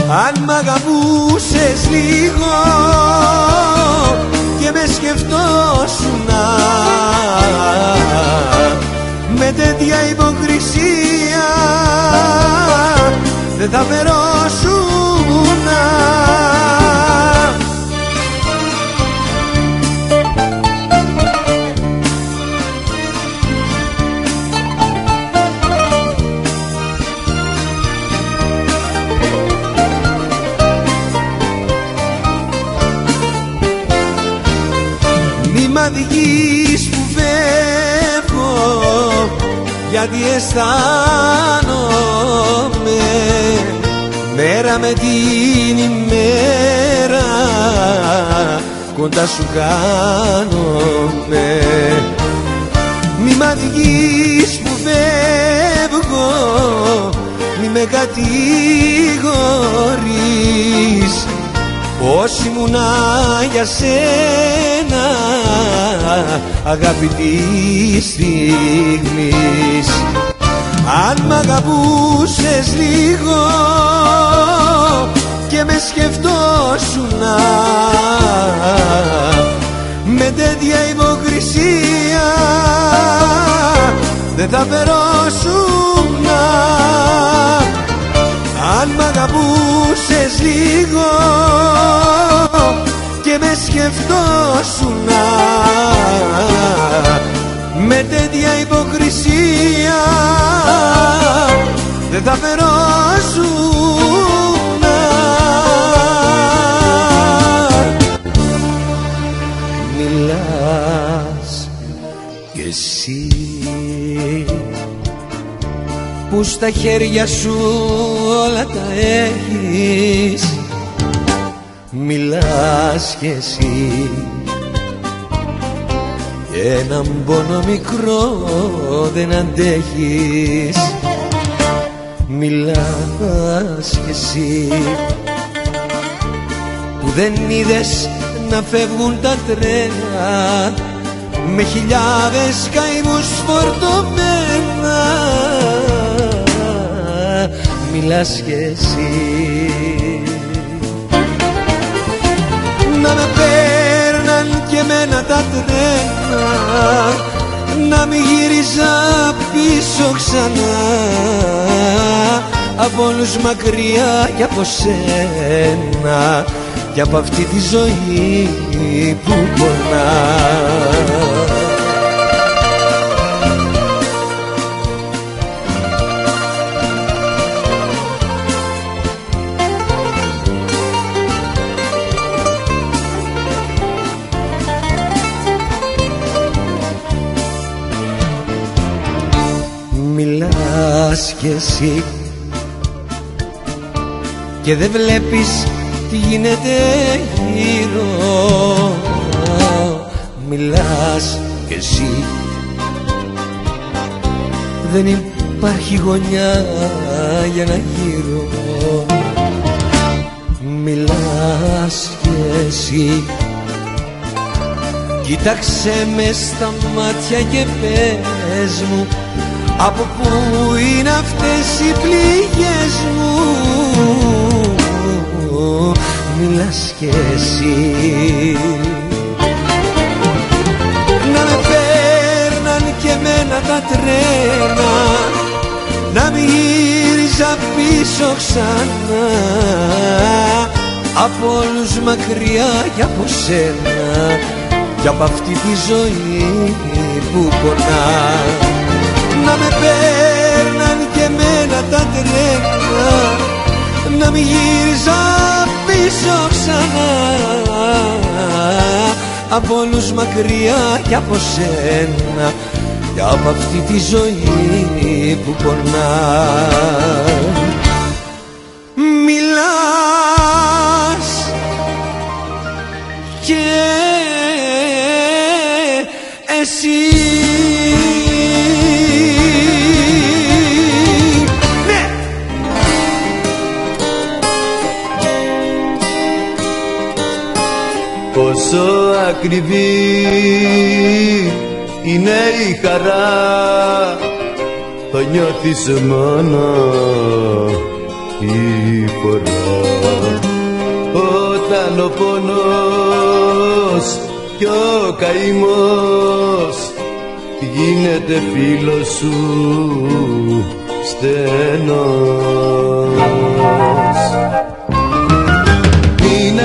Αν μ' αγαπούσες λίγο και με σκεφτόσουνα, με τέτοια υποκρισία δεν θα φερόσουνα. Μη μ' αδικείς που φεύγω, γιατί αισθάνομαι μέρα με την ημέρα κοντά σου κάνομαι. Μη μ' αδικείς που φεύγω, μη με κατηγορείς, πως ήμουνα για σένα αγαπητή στιγμής. Αν μ' αγαπούσες λίγο και με σκεφτόσουνα, με τέτοια υποκρισία δεν θα φερόσουνα. Αν μ' αγαπούσες λίγο και με σκεφτόσουνα, με τέτοια υποκρισία δεν θα φερόσουνα. Μιλάς κι εσύ που στα χέρια σου όλα τα έχεις. Μιλάς κι εσύ έναν πόνο μικρό δεν αντέχεις. Μιλάς κι εσύ που δεν είδες να φεύγουν τα τρένα με χιλιάδες καημούς φορτωμένα. Μιλάς κι εσύ να με παίρναν και εμένα τα τρένα, να μην γύριζα πίσω ξανά από όλους μακριά κι από σένα κι από αυτή τη ζωή που πονά. Μιλάς κι εσύ και δεν βλέπεις τι γίνεται γύρω. Μιλάς κι εσύ, δεν υπάρχει γωνιά για να γύρω. Μιλάς κι εσύ, κοίταξε με στα μάτια και πες μου από πού είναι αυτές οι πληγές μου. Μιλάς κι εσύ να με παίρναν και εμένα τα τρένα, να μην γύριζα πίσω ξανά από όλους μακριά κι από σένα κι από αυτή τη ζωή που πονά. Να με παίρναν και εμένα τα τρένα, να μην γύριζα πίσω ξανά από όλους μακριά κι από σένα κι από αυτή τη ζωή που πονά. Μιλάς και εσύ πόσο ακριβή είναι η χαρά, το νιώθεις μόνο η φορά. όταν ο πόνος κι ο καημός γίνεται φίλος σου στενός. Μην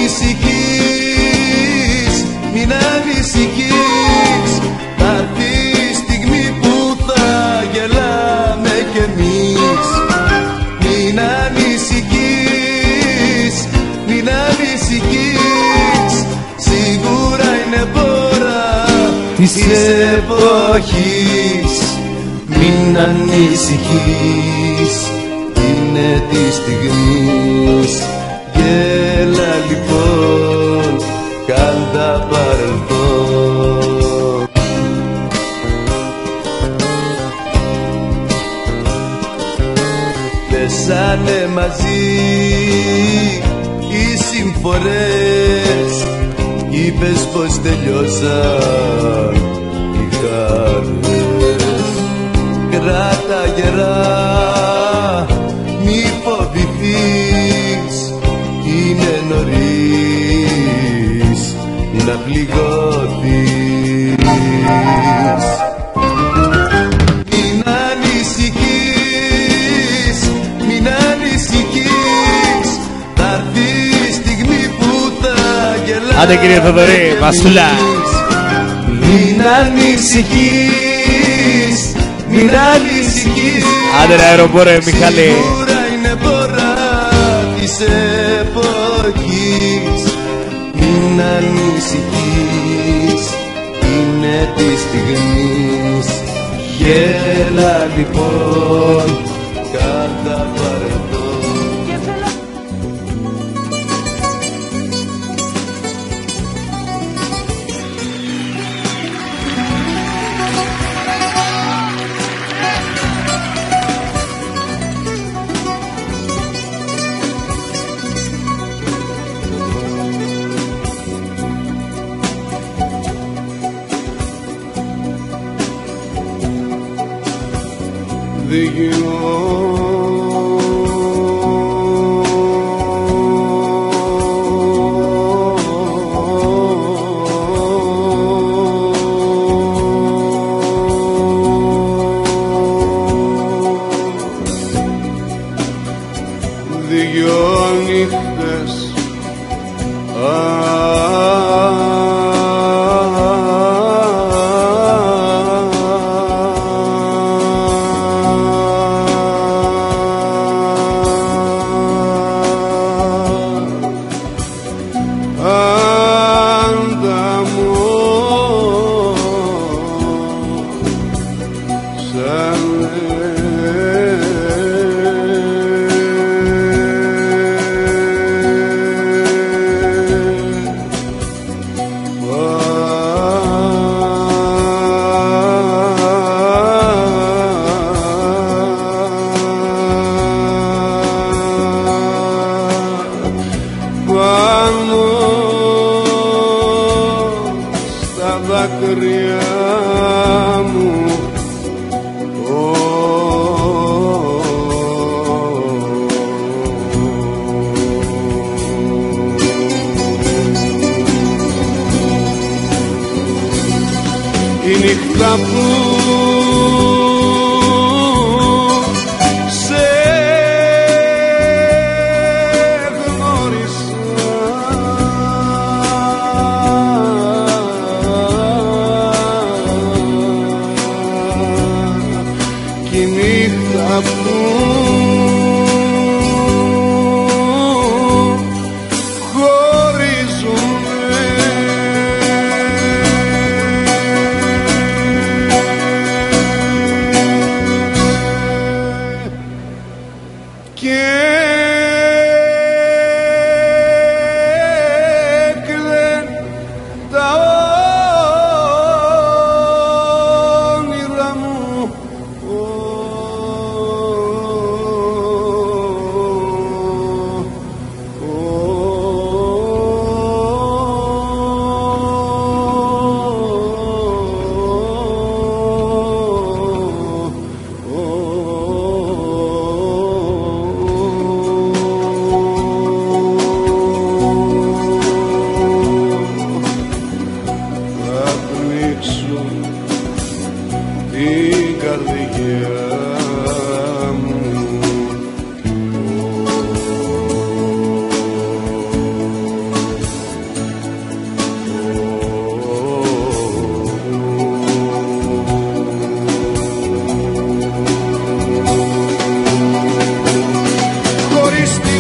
ανησυχείς, μην ανησυχείς, θα έρθει η στιγμή που θα γελάμε κι εμείς. Μην ανησυχείς, μην ανησυχείς, σίγουρα είναι πόρα της εποχής. Μην ανησυχείς, είναι της στιγμής. Γέλα λοιπόν, κάντα παρελθόν. Πέσανε μαζί οι συμφορές, είπες πως τελειώσαν οι χαρές. Κράτα γερά, μη φοβηθείς, είναι νωρίς να πληγώθεις. Μην ανησυχείς, μην ανησυχείς, θα έρθει η στιγμή που θα γελάς. Άντε κύριε Θοδωρή, Βασούλα. Μην ανησυχείς, μην ανησυχείς, άντε ρε αεροπόρε Μιχάλη. σίγουρα είναι πόρα της εποχής. Μην ανησυχείς, είναι της στιγμής. Γέλα λοιπόν, κάντα παρελθόν. Δυο νύχτες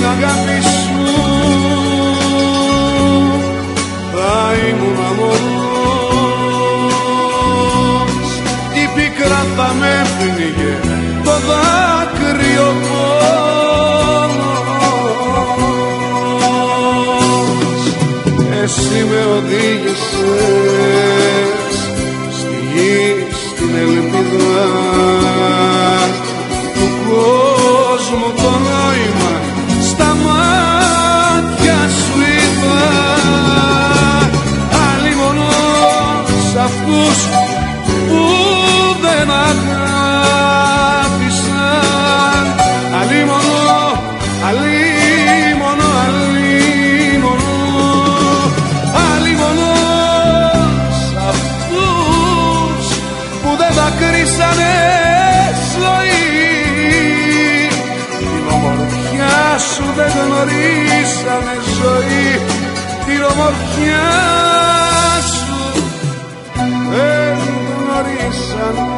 αγάπη σου θα ήμουν μόνος. Η πίκρα θα με πνίγε το δάκρυο πόνος. Εσύ με οδήγησες στη γη, στην ελπίδα του κόσμου το νόημα στα μάτια σου είδα. Αλλήμωνος αυτούς που δεν αγάπησαν. Αλλήμωνο, αλλήμωνο, αλλήμωνο, αλλήμωνος αυτούς που δεν δακρύσανε ζωή. Την ομορφιά σου δεν γνωρίσανε ζωή. Την ομορφιά σου δεν γνωρίσανε.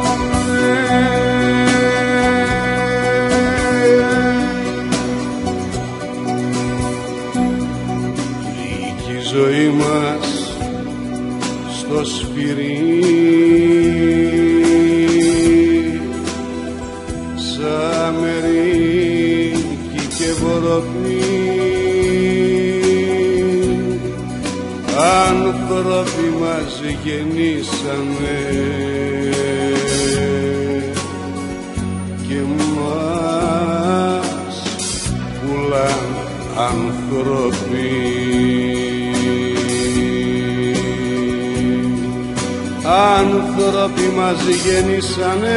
Λύκει η ζωή μας στο σφυρί σαν μερίκι και βοροπή. Άνθρωποι μας γεννήσανε και μας πουλάν άνθρωποι. Άνθρωποι μας γεννήσανε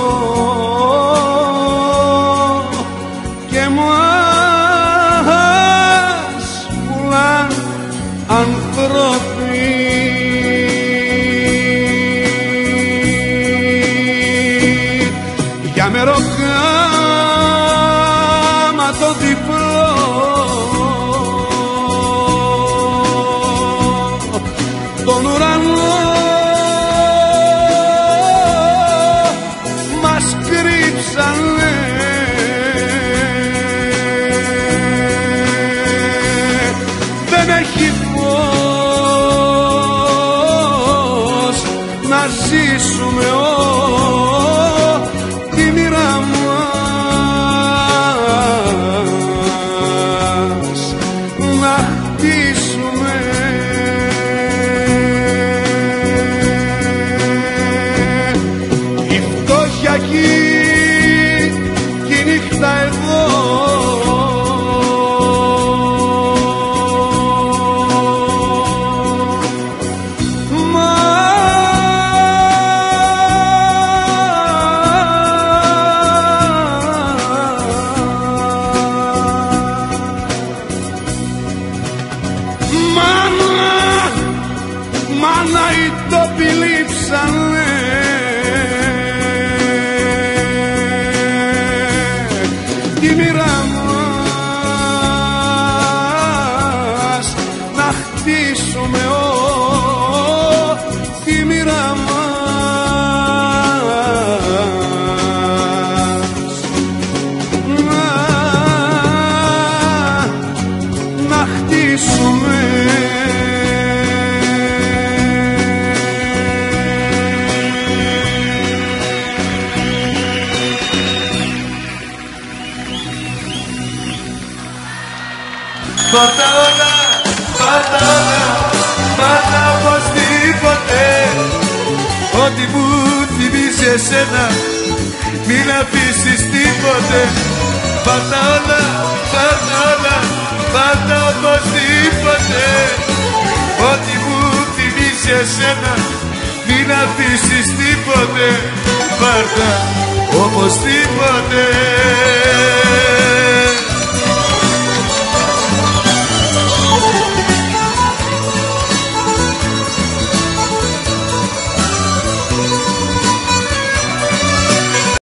και μας πουλάν άνθρωποι. Για μεροκάμα το διπλό τον ουρανό μας κρύψανε. Δεν έχει φως να ζήσουμε τη μοίρα μας να χτίσουμε. Η φτώχεια εκεί κι η νύχτα εδώ. Μάνα οι τόποι λείψανε. Τη μοίρα μας να χτίσουμε τη μοίρα μας να χτίσουμε. Πάρτα όλα, πάρτα όλα, πάρτα οπωσδήποτε. Ό,τι μου θυμίζει εσένα, μην αφήσεις τίποτε. Πάρτα όλα, πάρτα όλα, πάρτα οπωσδήποτε. Ό,τι μου θυμίζει εσένα, μην αφήσεις τίποτε. Πάρτα οπωσδήποτε.